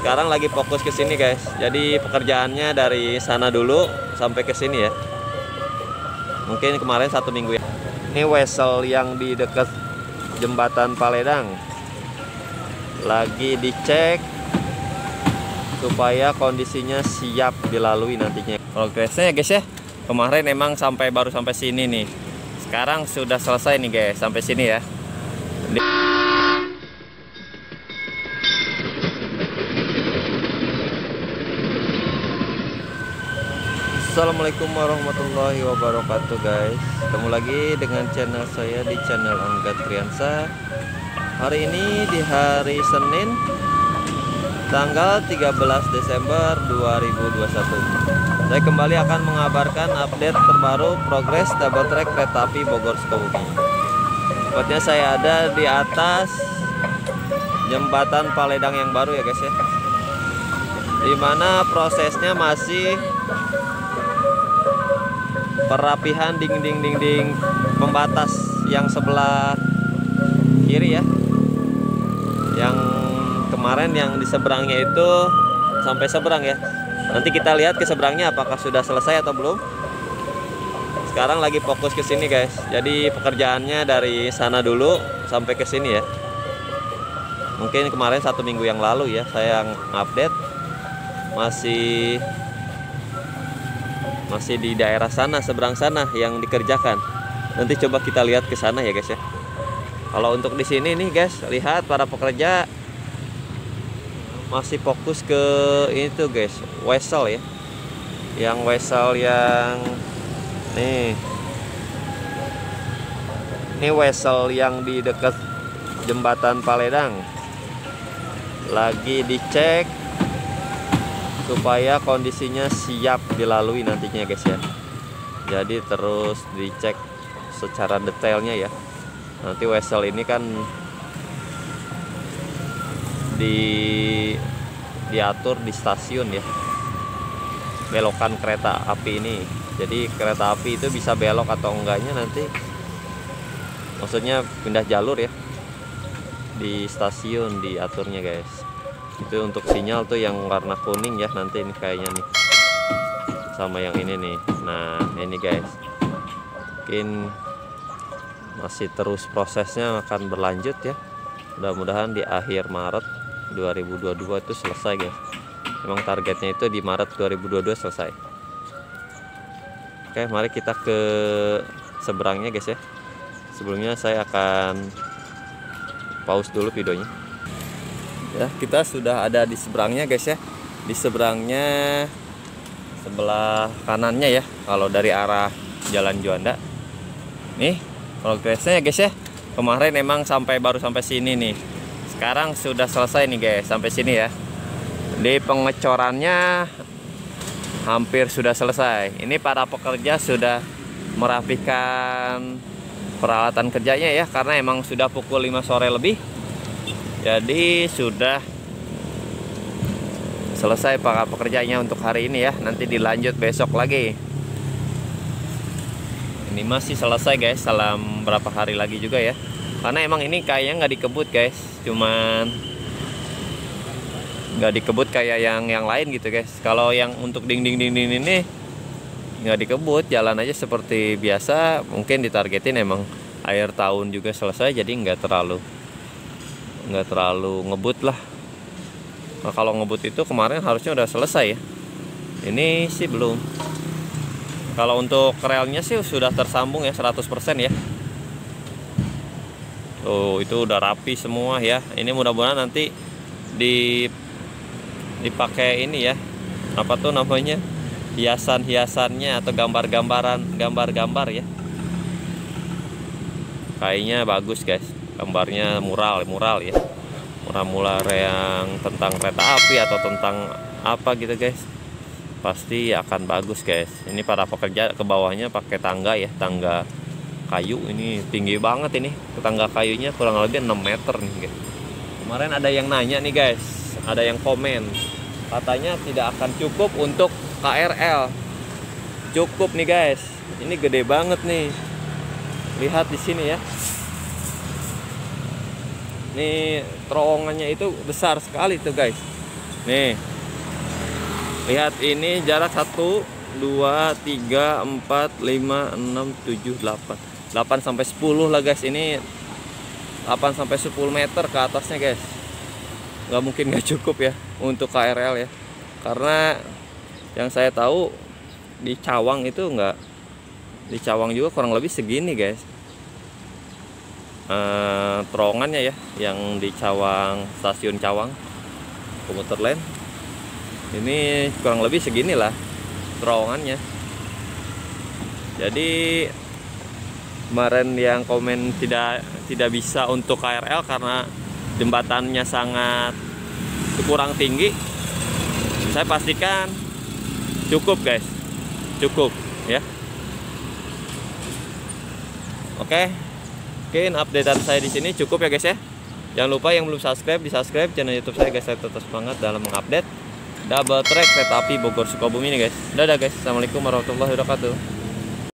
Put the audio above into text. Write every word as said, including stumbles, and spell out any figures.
Sekarang lagi fokus ke sini guys. Jadi pekerjaannya dari sana dulu sampai ke sini ya. Mungkin kemarin satu minggu ya. Ini wesel yang di dekat jembatan Paledang lagi dicek supaya kondisinya siap dilalui nantinya. Progresnya ya guys ya. Kemarin emang sampai baru sampai sini nih. Sekarang sudah selesai nih guys, sampai sini ya. Assalamualaikum warahmatullahi wabarakatuh guys. Ketemu lagi dengan channel saya di channel Angga Triansa. Hari ini di hari Senin tanggal tiga belas Desember dua ribu dua puluh satu. Saya kembali akan mengabarkan update terbaru progres double track kereta api Bogor Sukabumi. Tepatnya saya ada di atas jembatan Paledang yang baru ya guys ya. Dimana prosesnya masih perapihan dinding-dinding pembatas yang sebelah kiri ya. Yang kemarin yang di seberangnya itu sampai seberang ya. Nanti kita lihat ke seberangnya apakah sudah selesai atau belum. Sekarang lagi fokus ke sini guys. Jadi pekerjaannya dari sana dulu sampai ke sini ya. Mungkin kemarin satu minggu yang lalu ya saya update masih masih di daerah sana, seberang sana yang dikerjakan. Nanti coba kita lihat ke sana ya guys ya. Kalau untuk di sini nih guys, lihat para pekerja masih fokus ke itu guys, wesel ya. Yang wesel yang nih. Ini wesel yang di dekat jembatan Paledang lagi dicek supaya kondisinya siap dilalui nantinya guys ya. Jadi terus dicek secara detailnya ya. Nanti wesel ini kan di diatur di stasiun ya, belokan kereta api ini. Jadi kereta api itu bisa belok atau enggaknya nanti, maksudnya pindah jalur ya, di stasiun diaturnya guys. Itu untuk sinyal tuh yang warna kuning ya, nanti ini kayaknya nih sama yang ini nih. Nah ini guys, mungkin masih terus prosesnya akan berlanjut ya. Mudah-mudahan di akhir Maret dua ribu dua puluh dua itu selesai guys. Memang targetnya itu di Maret dua ribu dua puluh dua selesai. Oke, mari kita ke seberangnya guys ya. Sebelumnya saya akan pause dulu videonya ya. Kita sudah ada di seberangnya guys ya. Di seberangnya sebelah kanannya ya, kalau dari arah Jalan Juanda. Nih progresnya ya guys ya. Kemarin emang sampai baru sampai sini nih. Sekarang sudah selesai nih guys, sampai sini ya. Di pengecorannya hampir sudah selesai. Ini para pekerja sudah merapikan peralatan kerjanya ya, karena emang sudah pukul lima sore lebih. Jadi sudah selesai para pekerjanya untuk hari ini ya. Nanti dilanjut besok lagi. Ini masih selesai guys, dalam berapa hari lagi juga ya. Karena emang ini kayaknya nggak dikebut guys, cuman nggak dikebut kayak yang yang lain gitu guys. Kalau yang untuk dinding-dinding ini nggak dikebut, jalan aja seperti biasa. Mungkin ditargetin emang akhir tahun juga selesai, jadi nggak terlalu nggak terlalu ngebut lah. Nah, kalau ngebut itu kemarin harusnya udah selesai ya. Ini sih belum. Kalau untuk relnya sih sudah tersambung ya seratus persen ya. Tuh, itu udah rapi semua ya. Ini mudah-mudahan nanti di dipakai ini ya. Apa tuh namanya? Hiasan-hiasannya atau gambar-gambaran, gambar-gambar ya. Kayaknya bagus guys. Gambarnya mural, mural ya. Mural-mural yang tentang kereta api atau tentang apa gitu guys. Pasti akan bagus guys. Ini para pekerja ke bawahnya pakai tangga ya, tangga kayu. Ini tinggi banget ini, tangga kayunya kurang lebih enam meter nih guys. Kemarin ada yang nanya nih guys, ada yang komen katanya tidak akan cukup untuk K R L. Cukup nih guys, ini gede banget nih. Lihat di sini ya. Ini terowongannya itu besar sekali tuh guys. Nih, lihat ini jarak satu, dua, tiga, empat, lima, enam, tujuh, delapan, delapan sampai sepuluh lah guys. Ini delapan sampai sepuluh meter ke atasnya guys. Nggak mungkin nggak cukup ya untuk K R L ya, karena yang saya tahu di Cawang itu nggak, di Cawang juga kurang lebih segini guys. Eh, terowongannya ya, yang di Cawang, stasiun Cawang komuter lain ini kurang lebih segini lah terowongannya. Jadi kemarin yang komen tidak tidak bisa untuk K R L karena jembatannya sangat kurang tinggi, saya pastikan cukup guys, cukup ya. Oke, mungkin updatean saya di sini cukup ya guys ya. Jangan lupa yang belum subscribe, di subscribe channel YouTube saya guys. Saya tetap semangat dalam mengupdate double track kereta api Bogor Sukabumi ini guys. Dadah guys, assalamualaikum warahmatullahi wabarakatuh.